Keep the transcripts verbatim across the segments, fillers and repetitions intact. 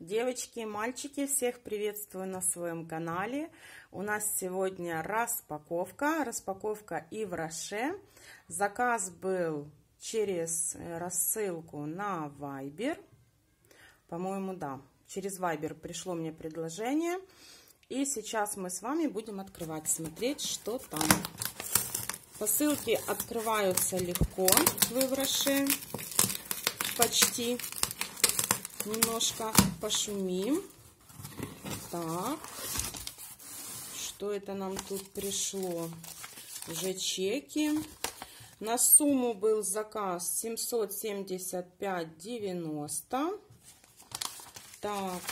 Девочки и мальчики, всех приветствую на своем канале. У нас сегодня распаковка, распаковка Ив Роше. Заказ был через рассылку на Viber. По-моему, да, через Viber пришло мне предложение. И сейчас мы с вами будем открывать, смотреть, что там. Посылки открываются легко в Ив Роше. Почти. Немножко пошумим. Так, что это нам тут пришло? Уже чеки. На сумму был заказ семьсот семьдесят пять девяносто. Так,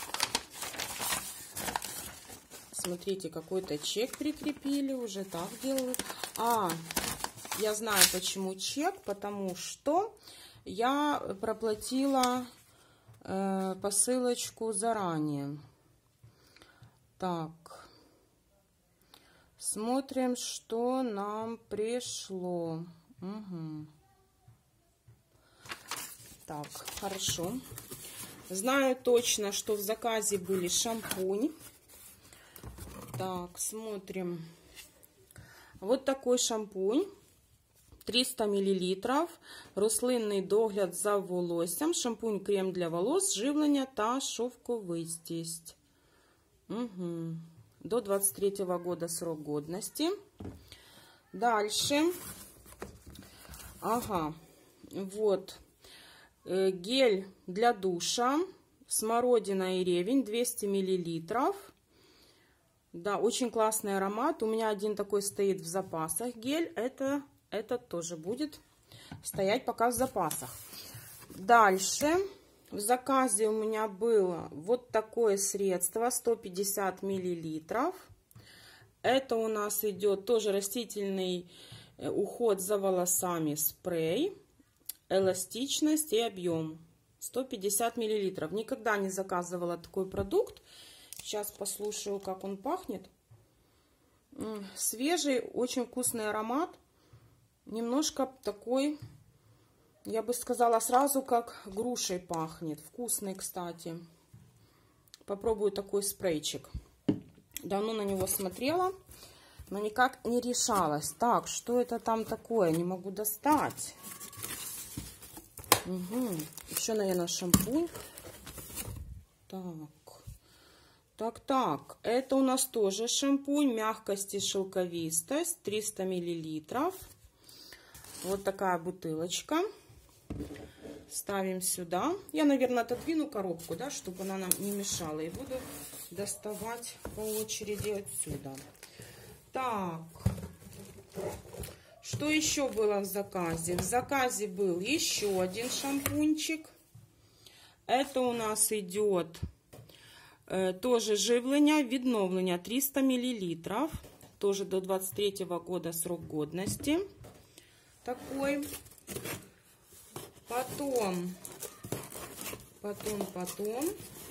смотрите, какой-то чек прикрепили, уже так делают. А, я знаю, почему чек, потому что я проплатила посылочку заранее. Так, смотрим, что нам пришло. Угу. Так, хорошо. Знаю точно, что в заказе были шампунь. Так, смотрим. Вот такой шампунь. триста миллилитрів, рослинний догляд за волоссям, шампунь, крем для волос, живлення та шовковистість. Угу. До двадцать третьего года срок годности. Дальше. Ага. Вот. Гель для душа. Смородина и ревень. двести миллилитров. Да, очень классный аромат. У меня один такой стоит в запасах гель. Это... Этот тоже будет стоять пока в запасах. Дальше в заказе у меня было вот такое средство сто пятьдесят миллилитров. Это у нас идет тоже растительный уход за волосами спрей. Эластичность и объем. сто пятьдесят миллилитров. Никогда не заказывала такой продукт. Сейчас послушаю, как он пахнет. Свежий, очень вкусный аромат. Немножко такой, я бы сказала, сразу как грушей пахнет. Вкусный, кстати. Попробую такой спрейчик. Давно на него смотрела, но никак не решалась. Так, что это там такое? Не могу достать. Угу. Еще, наверное, шампунь. Так. Так, так. Это у нас тоже шампунь. Мягкость и шелковистость. триста миллилитров. Вот такая бутылочка. Ставим сюда. Я, наверное, отодвину коробку, да, чтобы она нам не мешала. И буду доставать по очереди отсюда. Так. Что еще было в заказе? В заказе был еще один шампунчик. Это у нас идет э, тоже живлення, відновлення триста миллилитров. Тоже до двадцать третьего года срок годности. Такой. Потом, потом, потом.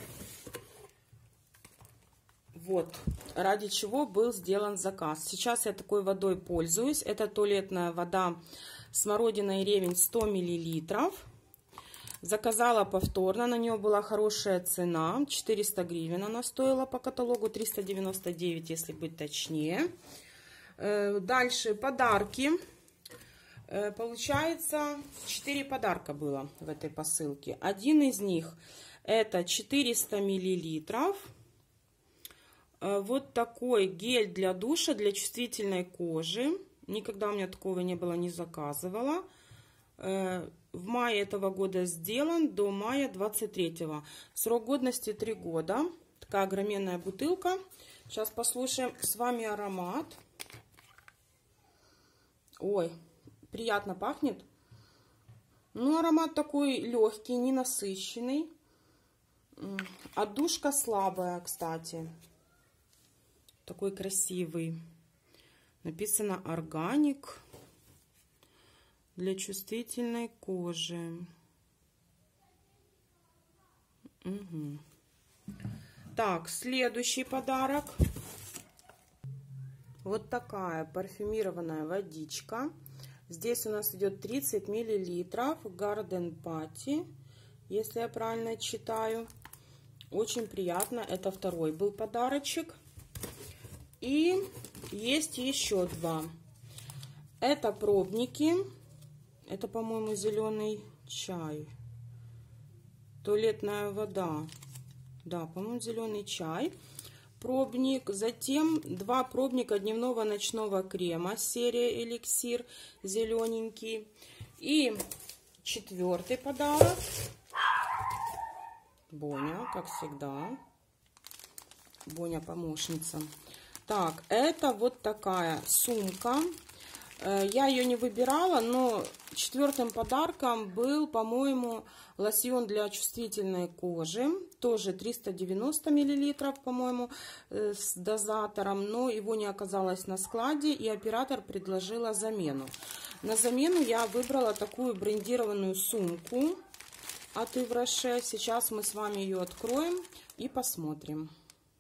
Вот, ради чего был сделан заказ. Сейчас я такой водой пользуюсь. Это туалетная вода смородина и ревень сто миллилитров. Заказала повторно. На нее была хорошая цена. четыреста гривен она стоила по каталогу. триста девяносто девять, если быть точнее. Дальше подарки. Получается, четыре подарка было в этой посылке. Один из них это четыреста миллилитров. Вот такой гель для душа, для чувствительной кожи. Никогда у меня такого не было, не заказывала. В мае этого года сделан, до мая двадцать третьего. Срок годности три года. Такая огроменная бутылка. Сейчас послушаем с вами аромат. Ой. Приятно пахнет. Ну, аромат такой легкий, не насыщенный. Отдушка слабая, кстати. Такой красивый. Написано органик. Для чувствительной кожи. Угу. Так, следующий подарок. Вот такая парфюмированная водичка. Здесь у нас идет тридцать миллилитров Garden Party, если я правильно читаю. Очень приятно. Это второй был подарочек. И есть еще два. Это пробники. Это, по-моему, зеленый чай. Туалетная вода. Да, по-моему, зеленый чай. Пробник. Затем два пробника дневного ночного крема. Серия Эликсир. Зелененький. И четвертый подарок. Боня, как всегда. Боня помощница. Так, это вот такая сумка. Я ее не выбирала, но четвертым подарком был, по-моему, лосьон для чувствительной кожи. Тоже триста девяносто миллилитров, по-моему, с дозатором. Но его не оказалось на складе, и оператор предложила замену. На замену я выбрала такую брендированную сумку от Yves Rocher. Сейчас мы с вами ее откроем и посмотрим.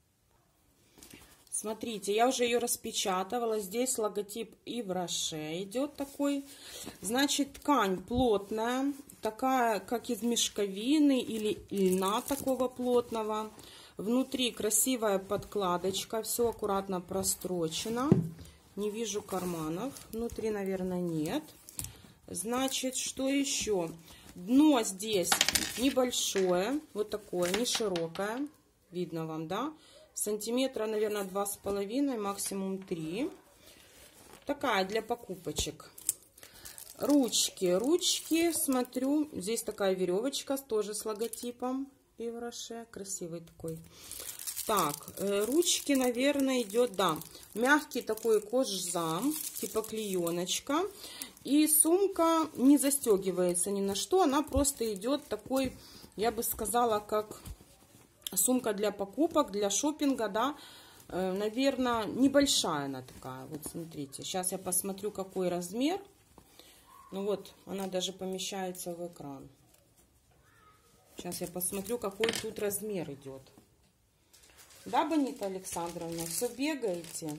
Смотрите, я уже ее распечатывала. Здесь логотип Yves Rocher идет такой. Значит, ткань плотная, такая, как из мешковины или льна такого плотного. Внутри красивая подкладочка, все аккуратно прострочено. Не вижу карманов. Внутри, наверное, нет. Значит, что еще? Дно здесь небольшое, вот такое, не широкое. Видно вам, да? Сантиметра, наверное, два с половиной, максимум три. Такая для покупочек. Ручки. Ручки, смотрю, здесь такая веревочка, тоже с логотипом Yves Rocher. Красивый такой. Так, ручки, наверное, идет, да, мягкий такой кожзам, типа клееночка. И сумка не застегивается ни на что, она просто идет такой, я бы сказала, как сумка для покупок, для шопинга, да, наверное, небольшая она такая. Вот смотрите, сейчас я посмотрю, какой размер. Ну вот, она даже помещается в экран. Сейчас я посмотрю, какой тут размер идет. Да, Бонита Александровна, все бегаете?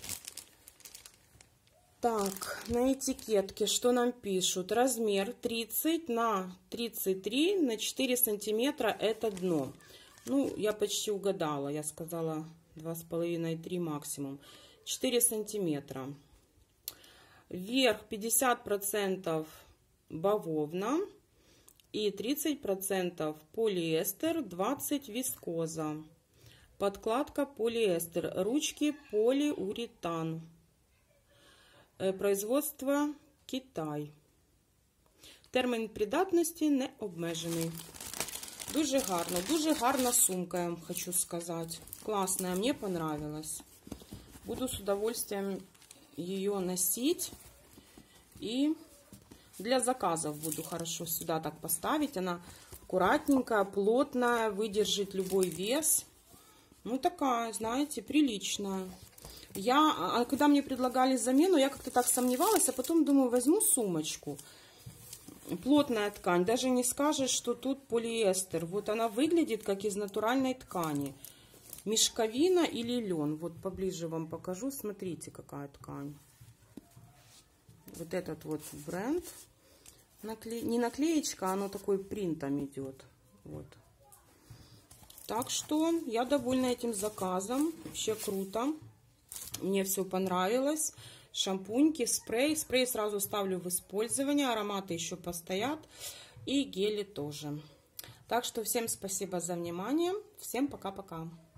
Так, на этикетке что нам пишут? Размер тридцать на тридцать три на четыре сантиметра, это дно. Ну, я почти угадала, я сказала два с половиной — три максимум. четыре сантиметра. Вверх пятьдесят процентов бавовна и тридцать процентов полиэстер, двадцать процентов вискоза. Подкладка полиэстер. Ручки полиуретан. Производство Китай. Термін придатності не обмежений. Дуже гарно, дуже гарна сумка, я вам хочу сказать. Классная, мне понравилась. Буду с удовольствием ее носить. И для заказов буду хорошо сюда так поставить. Она аккуратненькая, плотная, выдержит любой вес. Ну, такая, знаете, приличная. Я, а когда мне предлагали замену, я как-то так сомневалась, а потом думаю, возьму сумочку. Плотная ткань, даже не скажешь, что тут полиэстер. Вот она выглядит как из натуральной ткани. Мешковина или лен. Вот поближе вам покажу. Смотрите, какая ткань. Вот этот вот бренд. Накле... Не наклеечка, оно такой принтом идет. Вот. Так что я довольна этим заказом. Вообще круто. Мне все понравилось. Шампуньки, спрей. Спрей сразу ставлю в использование. Ароматы еще постоят. И гели тоже. Так что всем спасибо за внимание. Всем пока-пока.